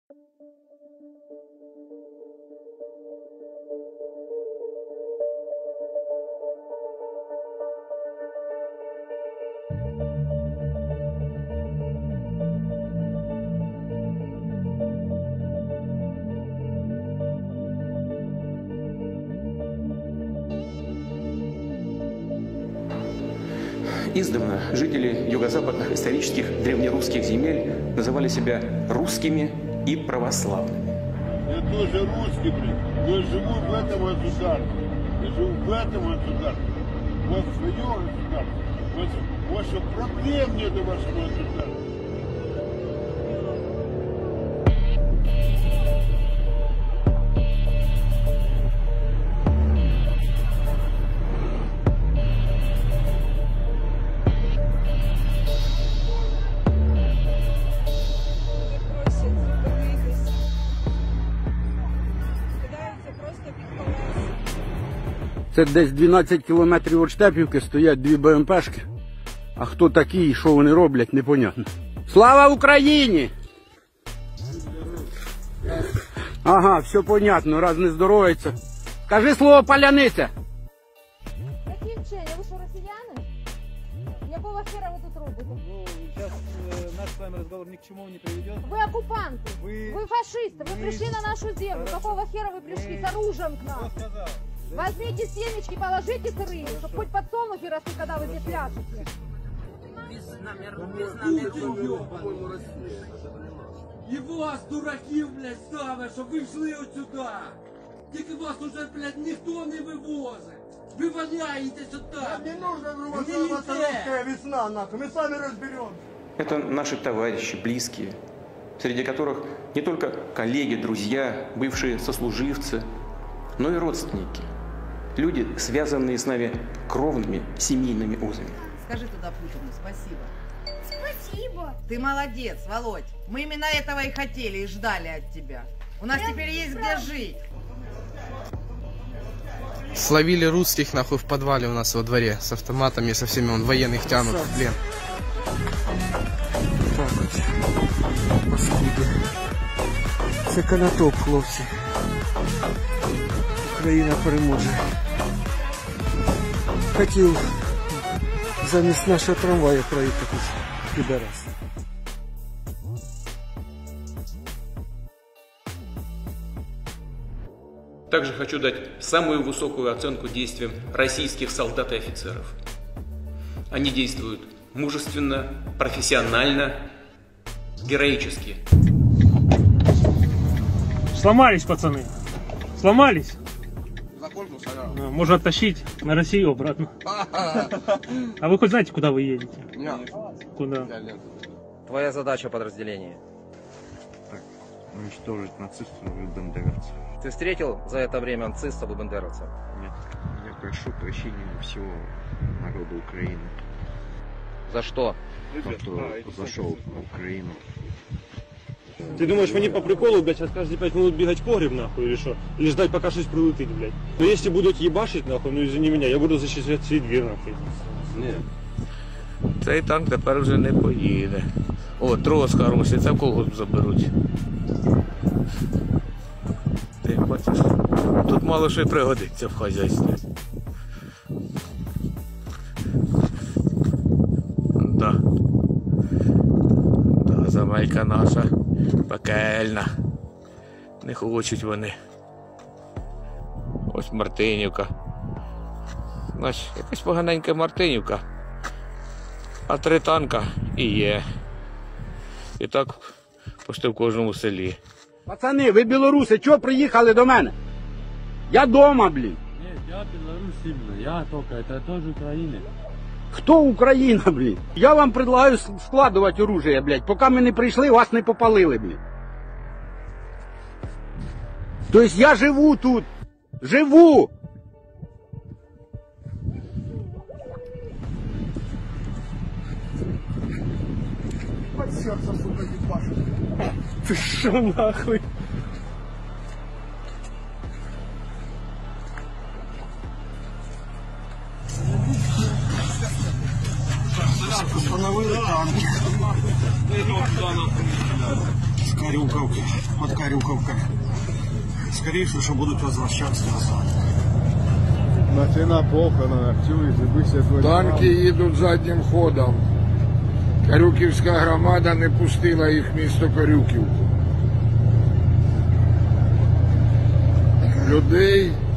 Издавна жители юго-западных исторических древнерусских земель называли себя русскими и православными. Я тоже русский, блин, но я живу в этом государстве. Я живу в этом государстве. У вас свое государство. У вас проблем нет у вашего государства. Це десь 12 кілометрів від Штепівки стоять дві БМПшки. А хто такі і що вони роблять, непонятно. Слава Україні! Ага, все понятно, раз не здоровиться. Кажи слово «паляниця». Какие вчения? Вы что, россияне? Какого хера вы тут робите? Ну, сейчас наш с вами разговор ни к чему не приведет. Вы оккупанты, вы фашисты, вы пришли на нашу землю. Хорошо. Какого хера вы пришли с оружием к нам? Кто сказал? Возьмите семечки, положите сырые, чтобы хоть подсолнухи росли, когда вы здесь пляшете. І вас, дураків, блядь, ставить, щоб ви йшли отсюда. Тільки вас уже, блядь, ніхто не вивозить. Ви валяєтесь отак. Не нужно вывозить русская весна, нахуй. Мы сами разберемся. Это наши товарищи, близкие, среди которых не только коллеги, друзья, бывшие сослуживцы, но и родственники. Люди, связанные с нами кровными семейными узами. Скажи туда Путину спасибо. Спасибо. Ты молодец, Володь. Мы именно этого и хотели, и ждали от тебя. У нас теперь есть где жить. Словили русских нахуй в подвале у нас во дворе с автоматами, со всеми, он военных тянут в плен. Так от. Паскуди. Це канатоп, хлопці. Україна переможе. Хотів замість нашого трамвая проїхати підарас. Также хочу дать самую высокую оценку действиям российских солдат и офицеров. Они действуют мужественно, профессионально, героически. Сломались, пацаны. Сломались. Можно оттащить на Россию обратно. А вы хоть знаете, куда вы едете? Нет. Куда? Твоя задача подразделения? Так, уничтожить нацистов и бандеровцев. Ты встретил за это время нацистов и бандеровцев? Нет. Я прошу прощения у всего народа Украины. За что? Тот, кто зашел на Украину. Ты думаешь, мне по приколу, блядь, сейчас каждые 5 минут бегать в погреб, нахуй, или что? Или ждать, пока что-то прилетит, блядь? Но если будут ебашить, нахуй, ну извини меня, я буду защищать свій двір, нахуй. Ні. Цей танк тепер вже не поїде. О, трос хороший, це в колгосп заберуть. Ти бачиш, тут мало що й пригодиться в хазяйстві. Да. Да, земелька наша пекельна. Не хочуть вони. Ось Мартинівка. Ось якась поганенька Мартинівка. А 3 танка і є. І так почти в кожному селі. Пацани, ви білоруси, чого приїхали до мене? Я дома, блін. Нет, я Беларусь именно, я только, это тоже Украина. Хто Україна, блін? Я вам предлагаю складувати оружие, блядь. Поки ми не прийшли, вас не попалили, блін. Тобто я живу тут. Живу! Под сердце, сука, ебашит. Ты шо нахуй? Установили танки. С Карюковки. под Карюковкой. Скорее всего, что будут возвращаться назад. Значить, на похоронах, чуєш, ви Танки їдуть заднім ходом. Карюківська громада не пустила їх в місто Карюківку. Людей